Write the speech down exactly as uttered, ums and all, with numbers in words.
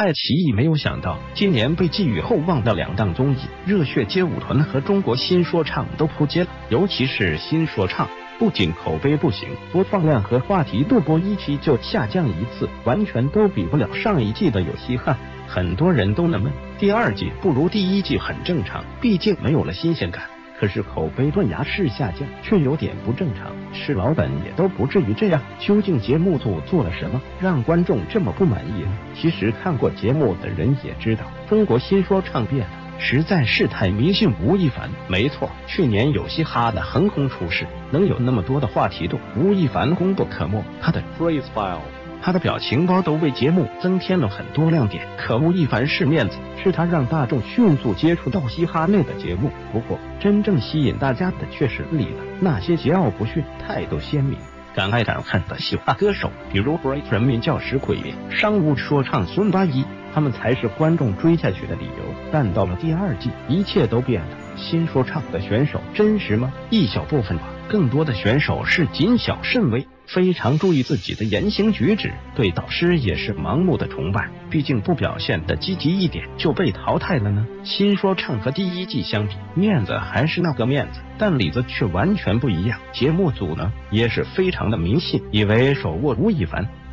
爱奇艺没有想到，今年被寄予厚望的两档综艺《热血街舞团》和《中国新说唱》都扑街了，尤其是新说唱。不仅口碑不行，播放量和话题度播一期就下降一次，完全都比不了上一季的有嘻哈。很多人都纳闷，第二季不如第一季很正常，毕竟没有了新鲜感。可是口碑断崖式下降，却有点不正常，是老本也都不至于这样。究竟节目组做了什么，让观众这么不满意呢？其实看过节目的人也知道，中国新说唱变了。实在是太迷信吴亦凡。没错，去年有嘻哈的横空出世，能有那么多的话题度，吴亦凡功不可没。他的 freestyle， 他的表情包都为节目增添了很多亮点。可吴亦凡是面子，是他让大众迅速接触到嘻哈类的节目。不过，真正吸引大家的却是里的那些桀骜不驯、态度鲜明、敢爱敢恨的嘻哈歌手，比如 Break 人民教师鬼脸、商务说唱孙八一。他们才是观众追下去的理由。但到了第二季，一切都变了。新说唱的选手真实吗？一小部分吧，更多的选手是谨小慎微，非常注意自己的言行举止，对导师也是盲目的崇拜。毕竟不表现的积极一点就被淘汰了呢。新说唱和第一季相比，面子还是那个面子，但里子却完全不一样。节目组呢也是非常的迷信，以为手握吴亦凡